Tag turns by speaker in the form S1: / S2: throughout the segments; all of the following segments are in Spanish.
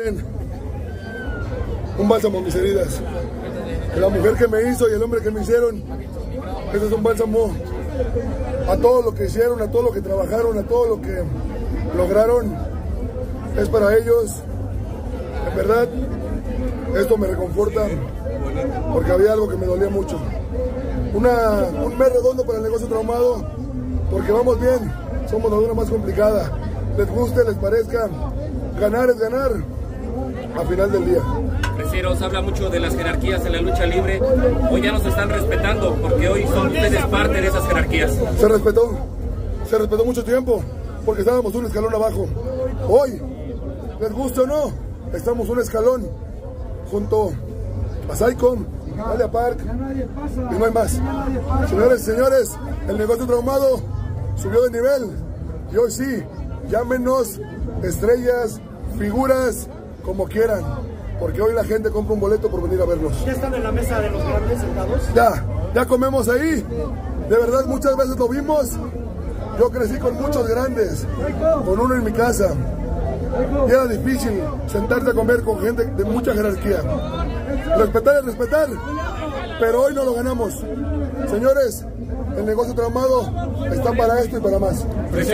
S1: Un bálsamo a mis heridas. La mujer que me hizo y el hombre que me hicieron, ese es un bálsamo a todo lo que hicieron, a todo lo que trabajaron, a todo lo que lograron. Es para ellos. En verdad, esto me reconforta porque había algo que me dolía mucho. Un mes redondo para el negocio traumado, porque vamos bien, somos la duna más complicada. Les guste, les parezca, ganar es ganar al final del día.
S2: Se habla mucho de las jerarquías en la lucha libre. Hoy ya nos están respetando porque hoy son ustedes parte de esas jerarquías.
S1: Se respetó mucho tiempo porque estábamos un escalón abajo. Hoy, les guste o no, estamos un escalón junto a Psycho, Alia Park y no hay más. Señores y señores, el negocio traumado subió de nivel y hoy sí, llámenos estrellas, figuras, como quieran, porque hoy la gente compra un boleto por venir a vernos.
S3: ¿Ya están en la mesa de los grandes sentados?
S1: Ya comemos ahí. De verdad, muchas veces lo vimos. Yo crecí con muchos grandes, con uno en mi casa. Y era difícil sentarte a comer con gente de mucha jerarquía. Respetar es respetar, pero hoy no lo ganamos. Señores, el negocio traumado está para esto y para más.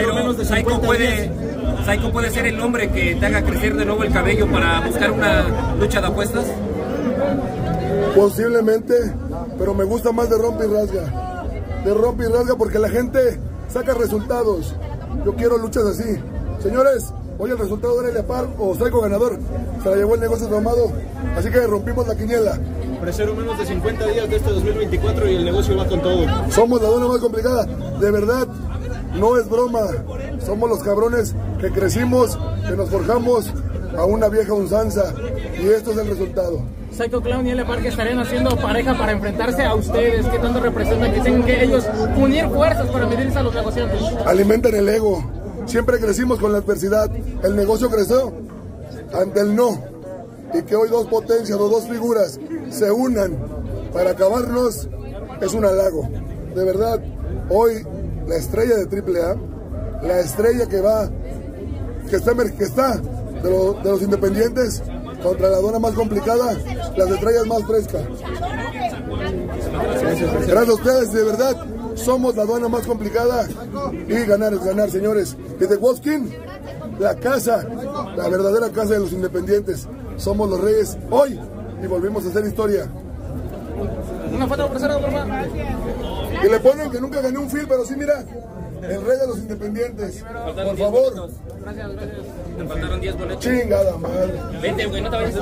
S2: Psycho puede ser el hombre que te haga crecer de nuevo el cabello para buscar una lucha de apuestas.
S1: Posiblemente, pero me gusta más de rompe y rasga. De rompe y rasga porque la gente saca resultados. Yo quiero luchas así. Señores, hoy el resultado era Alia Park o Psycho ganador. Se la llevó el negocio traumado. Así que rompimos la quiniela.
S4: Ofrecieron menos de 50 días de este 2024 y el negocio va con todo.
S1: Somos la dona más complicada. De verdad, no es broma. Somos los cabrones que crecimos, que nos forjamos a una vieja usanza. Y esto es el resultado.
S5: Psycho Clown y Alia Park estarían haciendo pareja para enfrentarse a ustedes. ¿Qué tanto representan que tengan que ellos unir fuerzas para medirse a los negociantes?
S1: Alimentan el ego. Siempre crecimos con la adversidad. El negocio creció ante el no. Y que hoy dos potencias o dos figuras se unan para acabarnos es un halago. De verdad, hoy la estrella de AAA, la estrella que está de los independientes contra la dona más complicada, las estrellas más frescas. Gracias a ustedes, de verdad, somos la aduana más complicada y ganar es ganar, señores. Y de Wolfskin, la casa, la verdadera casa de los independientes. Somos los reyes hoy y volvimos a hacer historia.
S5: Una foto por favor.
S1: Y le ponen que nunca gané un film, pero sí, mira, el rey de los independientes. Por favor.
S5: Gracias.
S2: Te faltaron 10 boletos.
S1: Chingada madre.
S2: Vente, güey, no te vayas.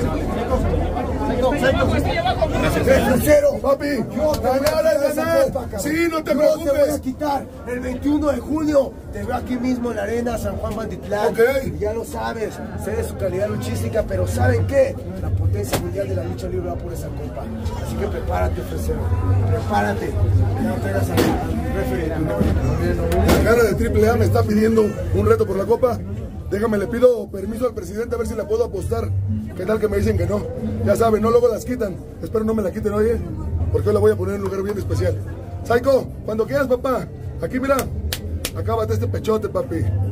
S1: Cero, papi. Ganar es ganar. Sí, no te preocupes.
S3: Te voy a quitar el 21 de junio. Te veo aquí mismo en la arena San Juan Mantitlán.
S1: Ok.
S3: Y ya lo sabes. Sé de su calidad luchística, pero ¿saben qué? La potencia mundial de la lucha libre va por esa copa. Así que prepárate, Fresero. Prepárate. Ya no traigas al referee.
S1: La cara de AAA me está pidiendo un reto por la copa. Déjame, le pido permiso al presidente a ver si la puedo apostar. ¿Qué tal que me dicen que no? Ya saben, no, luego las quitan. Espero no me la quiten hoy, porque hoy la voy a poner en un lugar bien especial. Psycho, cuando quieras, papá. Aquí, mira. Acábate este pechote, papi.